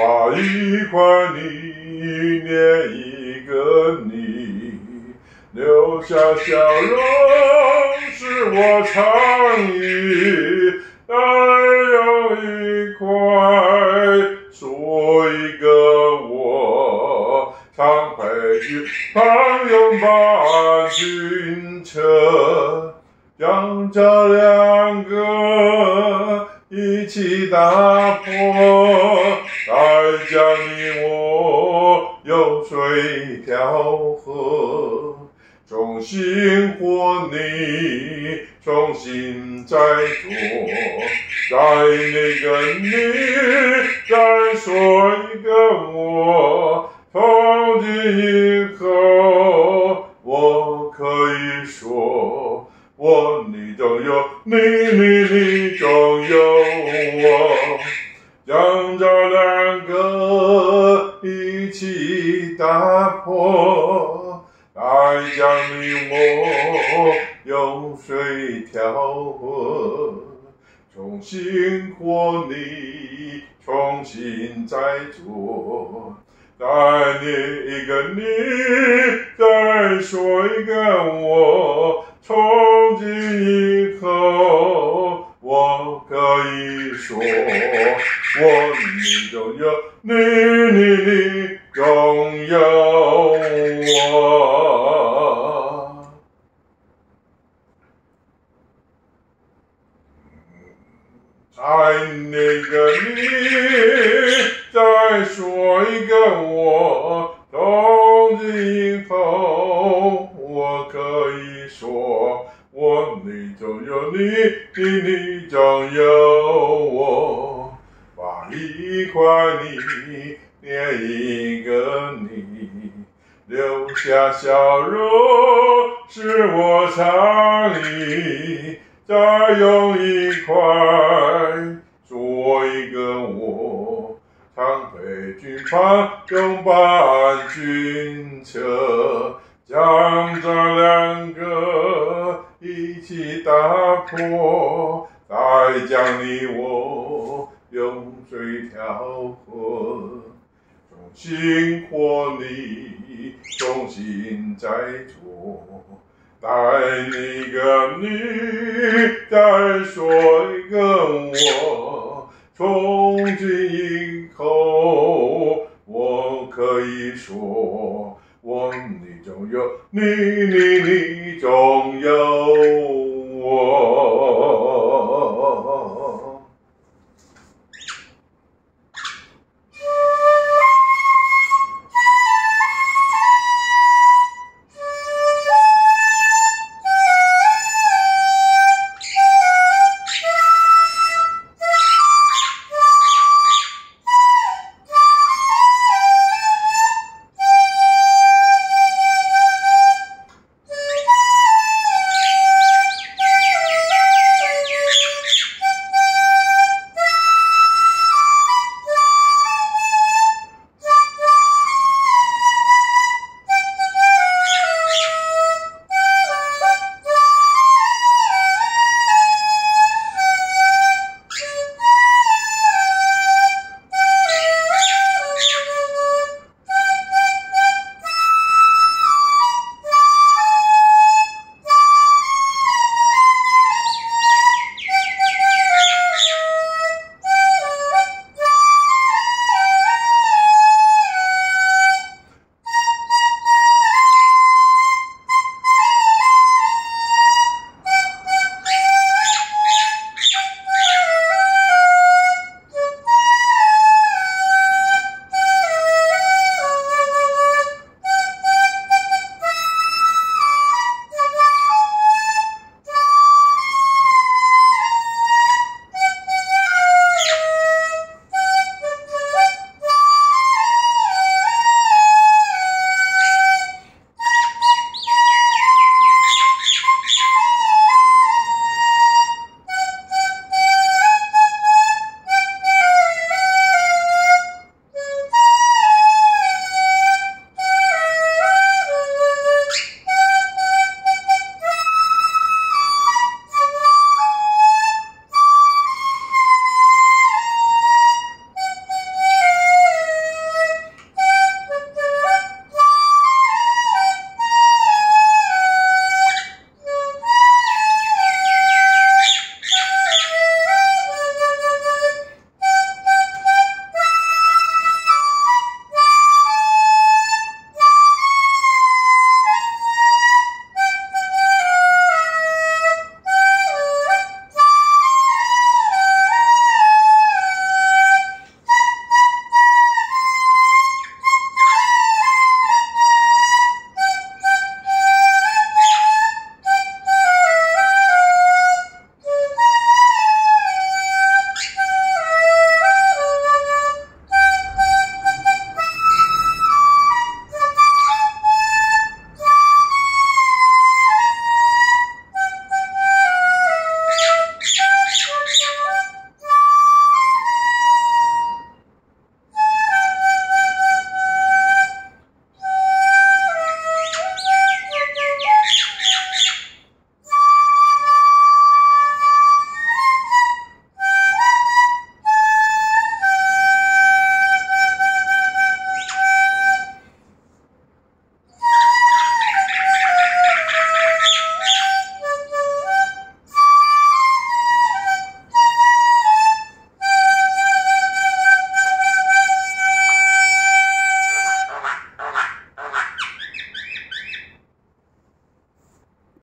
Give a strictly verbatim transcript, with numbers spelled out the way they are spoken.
把一块你连一个你，留下笑容是我常忆，再有一块做一个我，常陪君旁拥伴君车，将这两个一起打破，再将你我由水调和，重新活你，重新再做，在那个你，再说一个我，从今以后，我可以说，我你中有你，你你中有我，将这两个一起打破，再将你我用水调和，重新活你，重新再做，再念一个你，再说一个我，从今以后，我可以说，我你中有你，你你中有我。在那个你，再说一个我，从今以后，我可以说，我你中有你，你你中有我，把一块你连一个你，留下笑容是我常忆，再用一块做一个我，常陪君旁拥伴君车，将这两个一起打破，再将你我用水调和，重新活你，重新再做，再一个你，再说一个我，从今以后，我可以说，我你中有你，